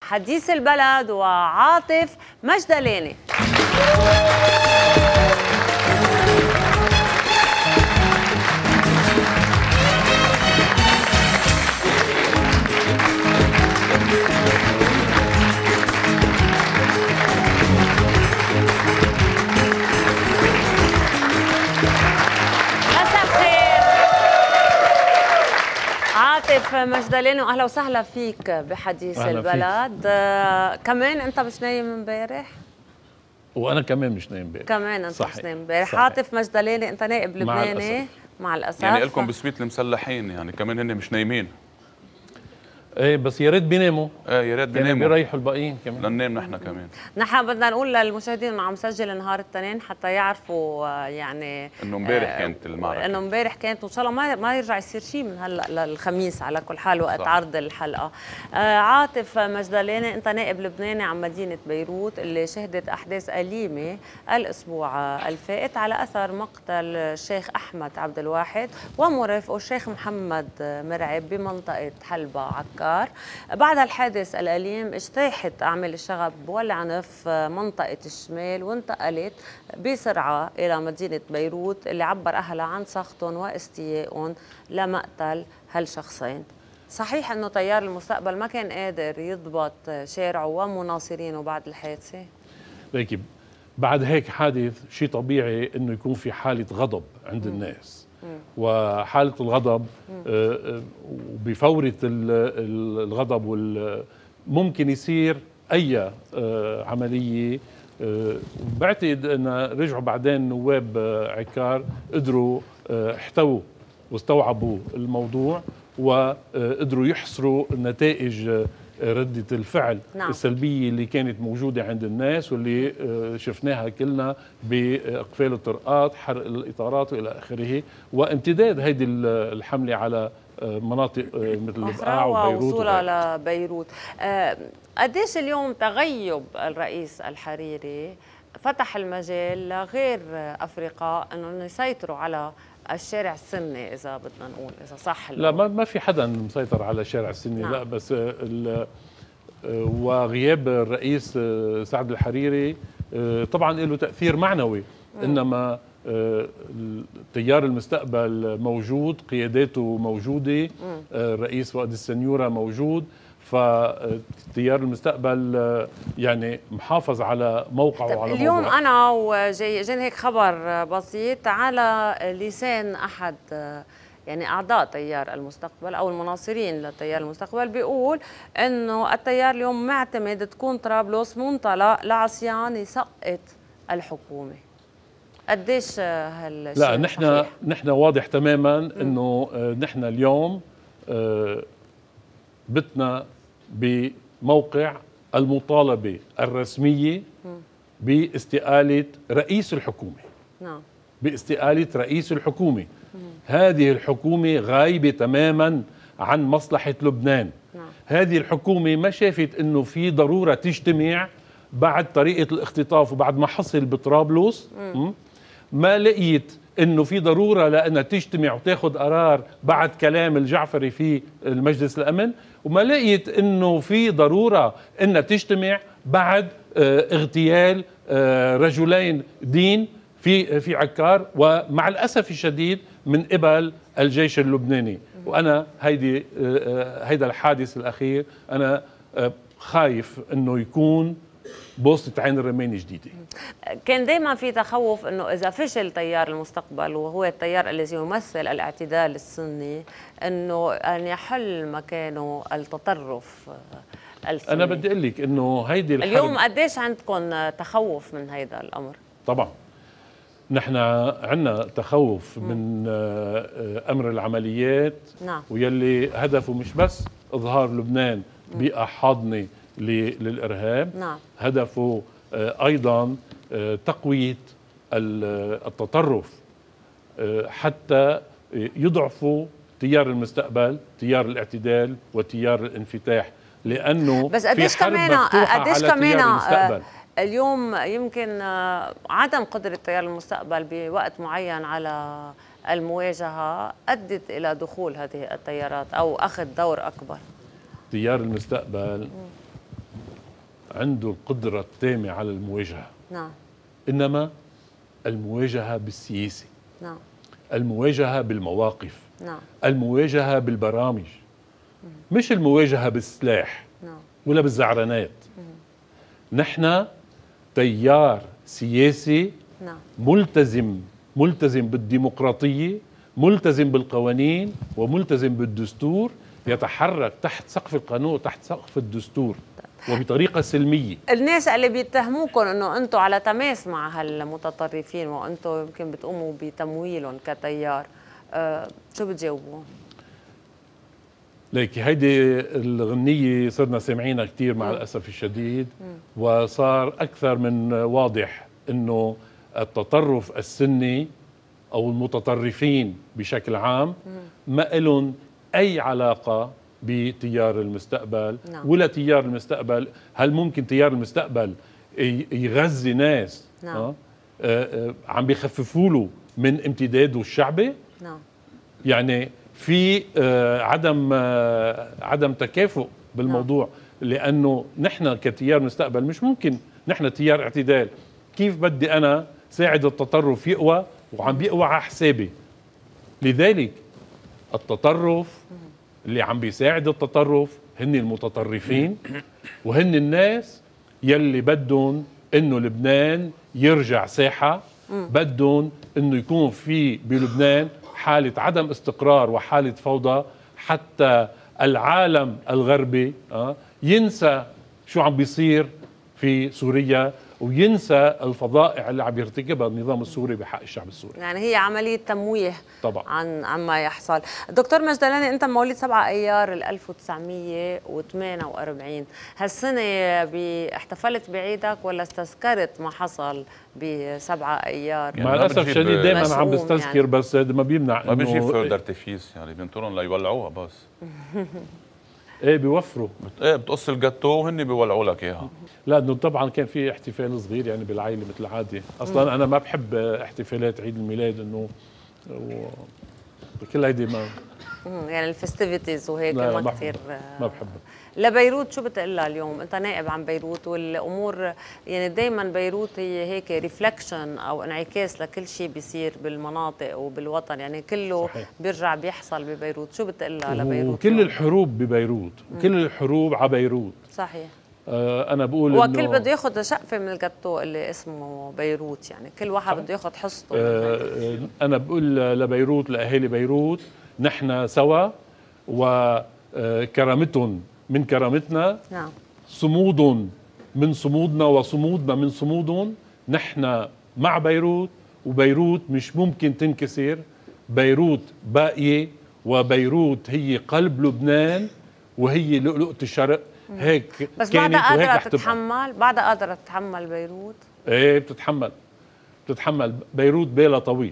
حديث البلد وعاطف مجدلاني. عاطف مجدلاني، واهلا وسهلا فيك بحديث البلد. كمان انت مش نايم امبارح؟ وانا كمان مش نايم امبارح. كمان انت مش نايم امبارح. عاطف مجدلاني انت نائب لبناني مع الاسف. يعني لكم بسويت المسلحين يعني كمان هن مش نايمين. ايه بس يا ريت بيناموا. يا ريت بيناموا بيريحوا الباقيين كمان. لننام نحن كمان. نحن بدنا نقول للمشاهدين انه عم سجل نهار الاثنين حتى يعرفوا يعني انه امبارح كانت المعركه، انه امبارح كانت، وان شاء الله ما يرجع يصير شيء من هلا للخميس على كل حال وقت عرض الحلقه. عاطف مجدلاني انت نائب لبناني عن مدينه بيروت اللي شهدت احداث اليمه الاسبوع الفائت على اثر مقتل الشيخ احمد عبد الواحد ومرافقه الشيخ محمد مرعب بمنطقه حلبة عكار. بعد الحادث الأليم اجتاحت أعمال الشغب والعنف منطقة الشمال وانتقلت بسرعة إلى مدينة بيروت اللي عبر أهلها عن سخطهم واستيائهم لمقتل هالشخصين. صحيح أنه تيار المستقبل ما كان قادر يضبط شارعه ومناصرينه بعد الحادثة؟ لكن بعد هيك حادث شيء طبيعي أنه يكون في حالة غضب عند الناس، وحالة الغضب وبفورة الغضب ممكن يصير أي عملية. بعتقد أن رجعوا بعدين نواب عكار قدروا احتووا واستوعبوا الموضوع وقدروا يحصروا نتائج ردة الفعل السلبية اللي كانت موجودة عند الناس واللي شفناها كلنا بإقفال الطرقات، حرق الإطارات وإلى آخره، وامتداد هيدي الحملة على مناطق مثل البقاع وبيروت ووصولها لبيروت. قديش اليوم تغيب الرئيس الحريري فتح المجال لغير أفرقاء أنهم يسيطروا على الشارع السني، إذا بدنا نقول، إذا صح؟ لا ما في حدا مسيطر على الشارع السني. لا بس وغياب الرئيس سعد الحريري طبعا له تأثير معنوي. إنما تيار المستقبل موجود، قياداته موجودة، الرئيس فؤاد السنيورة موجود، فتيار المستقبل يعني محافظ على موقعه وعلى اليوم موضوعه. أنا وجاني هيك خبر بسيط على لسان أحد يعني أعضاء تيار المستقبل أو المناصرين لتيار المستقبل، بيقول إنه التيار اليوم معتمد تكون طرابلس منطلق لعصيان يسقط الحكومة. قديش هالشيء؟ لا نحن واضح تماما إنه نحن اليوم بتنا بموقع المطالبة الرسمية باستقالة رئيس الحكومة. نعم، باستقالة رئيس الحكومة. هذه الحكومة غايبة تماما عن مصلحة لبنان. هذه الحكومة ما شافت انه في ضرورة تجتمع بعد طريقة الاختطاف وبعد ما حصل بطرابلس. ما لقيت انه في ضرورة لأنها تجتمع وتاخذ قرار بعد كلام الجعفري في المجلس الأمن، وما لقيت انه في ضرورة انها تجتمع بعد اغتيال رجلين دين في عكار، ومع الأسف الشديد من قبل الجيش اللبناني. وأنا هيدا الحادث الأخير أنا خايف أنه يكون بوصلة عين الرماني جديدة. كان دائما في تخوف أنه إذا فشل تيار المستقبل وهو التيار الذي يمثل الاعتدال السني أنه أن يحل مكانه التطرف السني. أنا بدي أقول لك أنه هيدي الحرب اليوم قديش عندكم تخوف من هيدا الأمر؟ طبعا نحن عندنا تخوف من أمر العمليات. نعم. ويلي هدفه مش بس إظهار لبنان بيئة حاضنة للإرهاب. نعم. هدفه أيضا تقوية التطرف حتى يضعفوا تيار المستقبل، تيار الاعتدال وتيار الانفتاح، لأنه بس قديش كمان اليوم يمكن عدم قدرة تيار المستقبل بوقت معين على المواجهة أدت إلى دخول هذه التيارات أو أخذ دور أكبر. تيار المستقبل عنده القدرة التامة على المواجهة. نعم. إنما المواجهة بالسياسة. نعم. المواجهة بالمواقف. نعم. المواجهة بالبرامج. مش المواجهة بالسلاح. نعم. ولا بالزعرانات. نحن تيار سياسي. نعم. ملتزم بالديمقراطية، ملتزم بالقوانين، وملتزم بالدستور، يتحرك تحت سقف القانون، تحت سقف الدستور، وبطريقة سلمية. الناس اللي بيتهموكم انه انتم على تماس مع هالمتطرفين وانتم يمكن بتقوموا بتمويلهم كتيار، شو بتجاوبون؟ ليك هيدي الغنية صرنا سامعينها كثير مع الأسف الشديد، وصار أكثر من واضح أنه التطرف السني أو المتطرفين بشكل عام ما لهم أي علاقة بتيار المستقبل. نعم. ولا تيار المستقبل، هل ممكن تيار المستقبل يغذي ناس نعم. عم بيخففوا له من امتداده الشعبي؟ نعم. يعني في عدم تكافؤ بالموضوع. نعم. لأنه نحن كتيار مستقبل مش ممكن، نحن تيار اعتدال، كيف بدي أنا ساعد التطرف يقوى وعم بيقوى على حسابي؟ لذلك التطرف اللي عم بيساعد التطرف هن المتطرفين، وهن الناس يلي بدهم انه لبنان يرجع ساحة، بدهم انه يكون في بلبنان حالة عدم استقرار وحالة فوضى، حتى العالم الغربي ينسى شو عم بيصير في سوريا، وينسى الفضائع اللي عم يرتكبها النظام السوري بحق الشعب السوري. يعني هي عملية تمويه طبعا عن ما يحصل. دكتور مجدلاني، انت مواليد 7 ايار 1948، هالسنة احتفلت بعيدك ولا استذكرت ما حصل ب7 ايار؟ يعني مع الاسف الشديد دائما عم بستذكر يعني. بس ما بيمنع ما بيجيب فرد ارتفيس، يعني بينطرهم ليولعوها بس. ايه بيوفروا بتقص الجاتو وهن بيولعوا لك اياها. لا انه طبعا كان في احتفال صغير يعني بالعائله مثل العاده، اصلا انا ما بحب احتفالات عيد الميلاد، انه كل هيدي ما يعني الفيستيفيتيز وهيك ما كثير ما بحبها. لبيروت شو بتقلها اليوم؟ انت نائب عن بيروت، والامور يعني دائما بيروت هي هيك ريفلكشن او انعكاس لكل شيء بيصير بالمناطق وبالوطن، يعني كله صحيح. بيرجع بيحصل ببيروت، شو بتقلها لبيروت؟ وكل الحروب ببيروت، وكل الحروب على بيروت. صحيح. انا بقول هو كل بده ياخذ شقفه من الجاتو اللي اسمه بيروت، يعني كل واحد بده ياخذ حصته. انا بقول لبيروت، لاهالي بيروت، نحن سوا، وكرامتهم من كرامتنا. نعم. صمود من صمودنا وصمودنا من صمودهم. نحن مع بيروت، وبيروت مش ممكن تنكسر. بيروت باقية، وبيروت هي قلب لبنان، وهي لؤلؤة الشرق. هيك بس بعدها قادرة تتحمل؟ بعدها قادرة تتحمل بيروت؟ ايه بتتحمل. بيروت بالها طويل.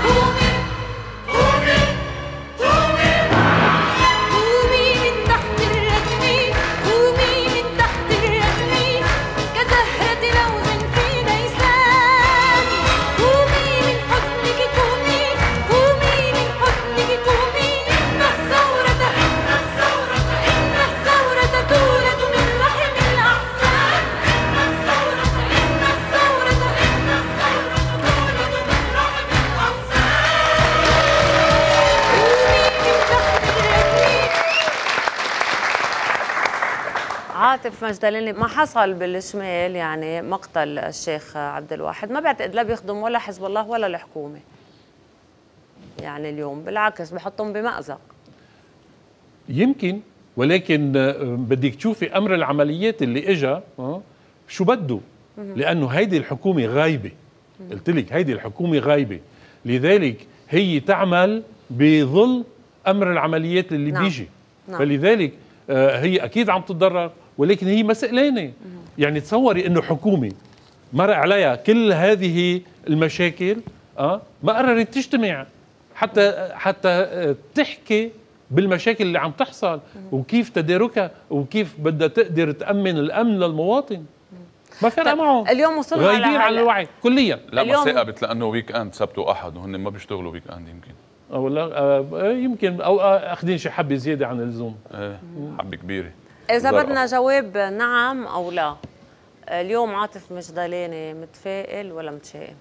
عاطف مجدلاني، ما حصل بالشمال يعني مقتل الشيخ عبد الواحد ما بعتقد لا بيخدم ولا حزب الله ولا الحكومة، يعني اليوم بالعكس بحطهم بمأزق يمكن، ولكن بدك تشوفي أمر العمليات اللي إجا شو بده، لأنه هيدي الحكومة غايبة. قلت لك هيدي الحكومة غايبة، لذلك هي تعمل بظل أمر العمليات اللي نعم. بيجي نعم. فلذلك هي أكيد عم تتضرر، ولكن هي مسئلانة. يعني تصوري إنه حكومة مر عليها كل هذه المشاكل ما قررت تجتمع حتى تحكي بالمشاكل اللي عم تحصل وكيف تداركها وكيف بدها تقدر تأمن الأمن للمواطن. ما فرق معهم. اليوم وصلنا غايبين على الوعي كليا. لا ما ثاقبت لأنه ويك اند سبت وأحد وهن ما بيشتغلوا ويك اند يمكن. والله يمكن او اخذين شي حبه زياده عن اللزوم. حبه كبيره. اذا بدنا جواب نعم او لا، اليوم عاطف مجدلاني متفائل ولا متشائم؟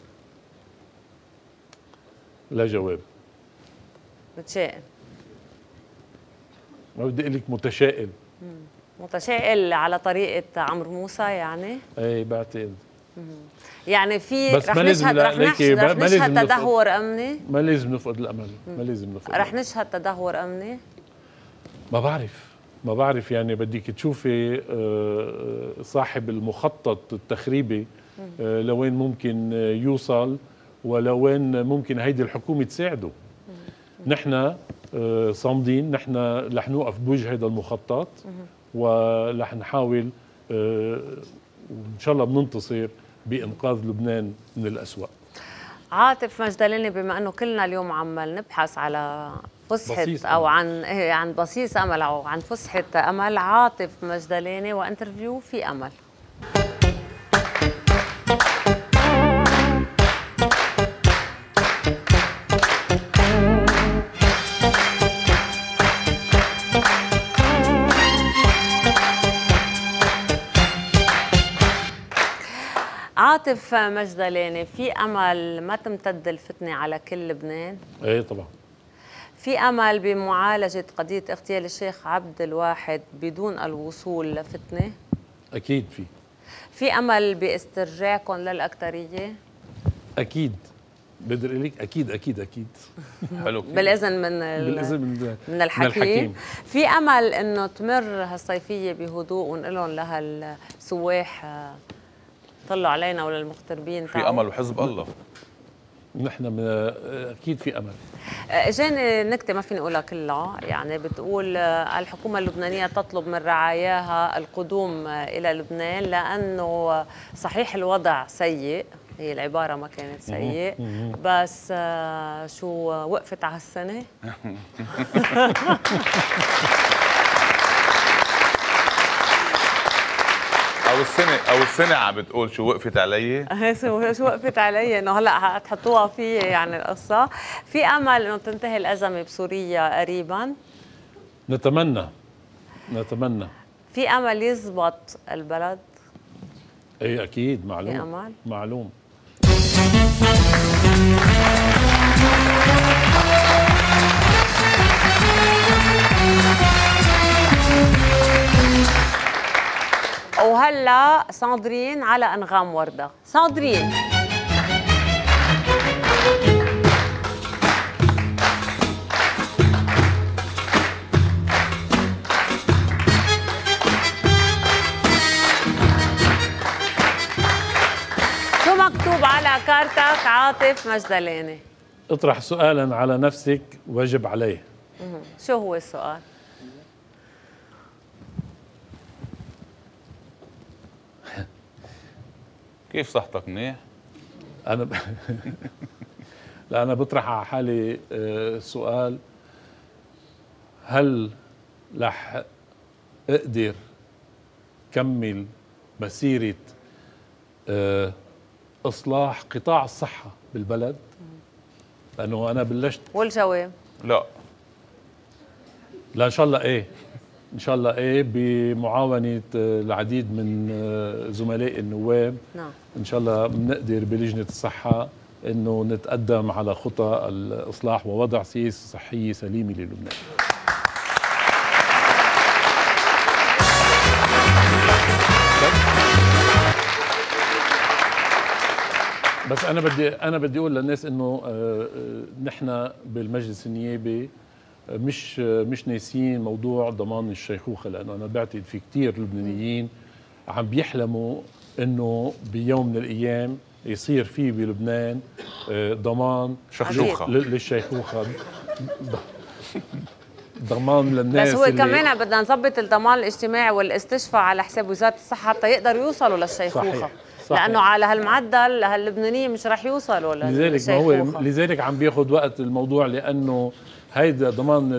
لا جواب. متشائم. ما بدي اقول لك متشائم. متشائل على طريقة عمرو موسى يعني؟ ايه بعتقد. يعني في بس ما لازم رح نشهد تدهور امني؟ ما لازم نفقد الامل، ما لازم نفقد رح نشهد تدهور امني؟ ما بعرف يعني بدك تشوفي صاحب المخطط التخريبي لوين ممكن يوصل ولوين ممكن هيدي الحكومة تساعده. نحن صامدين، نحن رح نوقف بوجه هذا المخطط ورح نحاول وإن شاء الله بننتصر بإنقاذ لبنان من الأسوأ. عاطف مجدلاني، بما أنه كلنا اليوم عمال نبحث على فسحة أو عن بصيص أمل أو عن فسحة أمل، عاطف مجدلاني وانترفيو في أمل. عاطف مجدلاني، في أمل ما تمتد الفتنة على كل لبنان؟ ايه طبعا. في أمل بمعالجة قضية اغتيال الشيخ عبد الواحد بدون الوصول لفتنة؟ أكيد في أمل باسترجاعكم للأكترية؟ أكيد. بدي أقول لك أكيد أكيد أكيد. حلو كتير. بالإذن من الحكيم. في أمل إنه تمر هالصيفية بهدوء ونقول لهم لهالسواح طلعوا علينا وللمغتربين في امل وحزب الله. نحن اكيد في امل. اجاني نكته ما فيني اقولها كلها، يعني بتقول الحكومه اللبنانيه تطلب من رعاياها القدوم الى لبنان لانه صحيح الوضع سيء، هي العباره ما كانت سيء بس شو وقفت على السنه. او السنه عم بتقول شو وقفت علي. شو وقفت علي، انه هلا حتحطوها في يعني القصه. في امل انه تنتهي الازمه بسوريا قريبا؟ نتمنى. في امل يزبط البلد؟ ايه اكيد معلوم. في امل معلوم. وهلا صادرين على انغام ورده، صادرين. شو مكتوب على كارتك عاطف مجدلاني؟ اطرح سؤالا على نفسك واجب عليه. شو هو السؤال؟ كيف صحتك منيح؟ أنا لا أنا بطرح على حالي سؤال، هل رح أقدر كمل مسيرة إصلاح قطاع الصحة بالبلد؟ لأنه أنا بلشت. والجواب؟ لا إن شاء الله إيه، إن شاء الله إيه، بمعاونة العديد من زملاء النواب. نعم. إن شاء الله بنقدر بلجنة الصحة إنه نتقدم على خطى الإصلاح ووضع سياسة صحية سليمة للبنان. بس أنا بدي أقول للناس إنه نحن بالمجلس النيابي مش ناسيين موضوع ضمان الشيخوخة، لأنه أنا بعتقد في كتير لبنانيين عم بيحلموا إنه بيوم من الأيام يصير في بلبنان ضمان شخشوخة للشيخوخة، ضمان للناس. بس هو كمان بدنا نظبط الضمان الاجتماعي والاستشفاء على حساب وزارة الصحة حتى يقدروا يوصلوا للشيخوخة. صحيح. لأنه على هالمعدل هاللبنانيين مش رح يوصلوا للشيخوخة. لذلك ما هو لذلك عم بياخذ وقت الموضوع، لأنه هيدا ضمان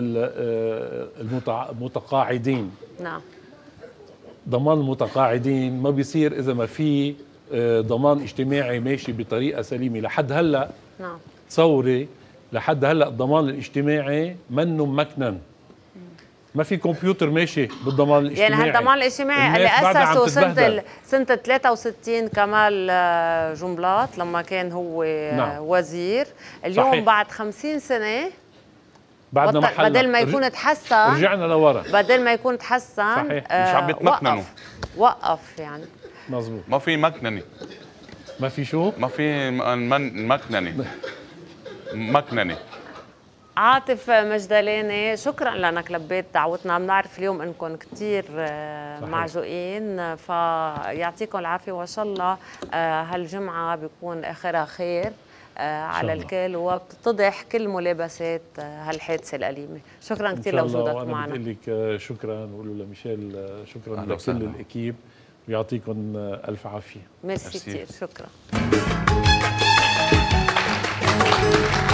المتقاعدين. نعم. ضمان المتقاعدين ما بيصير إذا ما في ضمان اجتماعي ماشي بطريقة سليمة. لحد هلا نعم. تصوري لحد هلا الضمان الاجتماعي منه ممكنن. ما في كمبيوتر ماشي بالضمان الاجتماعي. يعني هالضمان الاجتماعي اللي اسسه سنه 63 كمال جنبلاط لما كان هو وزير، اليوم صحيح. بعد 50 سنه بعدنا محلنا بدل ما يكون تحسن رجعنا لورا، بدل ما يكون تحسن صحيح. مش عم يتمكننوا، وقف يعني. مظبوط، ما في مكننه، ما في شو؟ ما في مكننه. عاطف مجدلاني، شكرا لانك لبيت دعوتنا. بنعرف اليوم انكم كثير معجوقين، فيعطيكم العافيه وان شاء الله هالجمعه بيكون اخرها خير على الكل، وبتتضح كل ملابسات هالحادثه الأليمة. شكرا كثير لوجودك معنا. بدي اقول لك شكرا، وقولوا لميشيل شكرا لكل الاكيب، ويعطيكم الف عافيه. ميرسي كثير، شكرا.